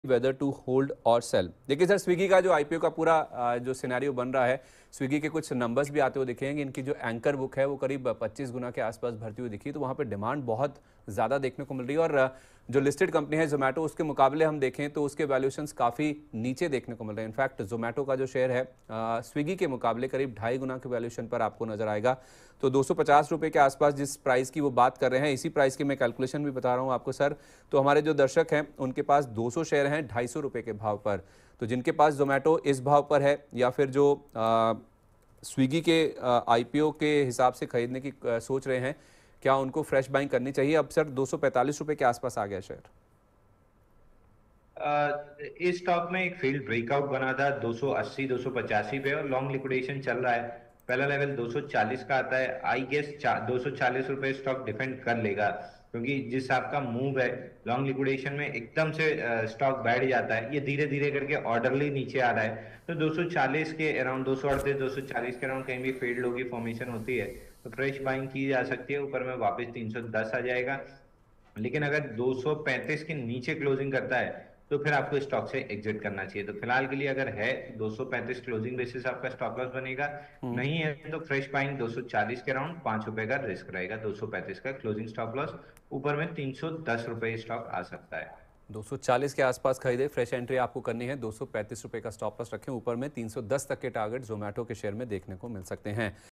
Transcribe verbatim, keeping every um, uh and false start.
Weather to hold or sell. देखिए sir, Swiggy का जो आईपीओ का पूरा आ, जो सिनेरियो बन रहा है, स्विगी के कुछ नंबर्स भी आते हुए दिखेंगे। इनकी जो एंकर बुक है वो करीब पच्चीस गुना के आसपास भरती हुई दिखी, तो वहाँ पे डिमांड बहुत ज़्यादा देखने को मिल रही है। और आ, जो लिस्टेड कंपनी है जोमेटो, उसके मुकाबले हम देखें तो उसके वैल्यूएशंस काफ़ी नीचे देखने को मिल रहे हैं। इनफैक्ट जोमेटो का जो शेयर है स्विगी के मुकाबले करीब ढाई गुना के वैल्यूएशन पर आपको नजर आएगा। तो दो सौ पचास रुपये के आसपास जिस प्राइस की वो बात कर रहे हैं, इसी प्राइस की मैं कैलकुलेशन भी बता रहा हूँ आपको सर। तो हमारे जो दर्शक हैं उनके पास दो सौ शेयर हैं ढाई सौ रुपये के भाव पर। तो जिनके पास जोमेटो इस भाव पर है या फिर जो आ, स्विगी के आईपीओ के हिसाब से खरीदने की आ, सोच रहे हैं, क्या उनको फ्रेश बाइंग करनी चाहिए? अब सर दो सौ पैंतालीस रुपये के आसपास आ गया शेयर। अ, इस स्टॉक में एक फील्ड ब्रेकआउट बना था दो सौ अस्सी दो सौ पचासी पे और लॉन्ग लिक्विडेशन चल रहा है। पहला लेवल दो सौ चालीस का आता है। आई गेस दो सौ चालीस रुपए स्टॉक डिफेंड कर लेगा, क्योंकि जिस आपका मूव है लॉन्ग लिक्विडेशन में एकदम से स्टॉक बैठ जाता है, ये धीरे धीरे करके ऑर्डरली नीचे आ रहा है। तो दो सौ चालीस के अराउंड दो सौ अड़तीस दो सौ चालीस के अराउंड कहीं भी फील्ड लो की फॉर्मेशन होती है तो फ्रेश बाइंग की जा सकती है। ऊपर में वापस तीन सौ दस आ जाएगा। लेकिन अगर दो सौ पैंतीस के नीचे क्लोजिंग करता है तो फिर आपको स्टॉक से एग्जिट करना चाहिए। तो फिलहाल के लिए अगर है दो सौ पैंतीस क्लोजिंग बेसिस आपका स्टॉप लॉस बनेगा। हम्म। नहीं है तो फ्रेश बाइंग दो सौ चालीस के अराउंड पांच रुपए का रिस्क रहेगा। दो सौ पैंतीस का क्लोजिंग स्टॉप लॉस। ऊपर में तीन सौ दस रुपए स्टॉक आ सकता है। दो सौ चालीस के आसपास खरीदे, फ्रेश एंट्री आपको करनी है। दो सौ पैंतीस रुपये का स्टॉप लॉस रखें। ऊपर में तीन सौ दस तक के टारगेट जोमेटो के शेयर में देखने को मिल सकते हैं।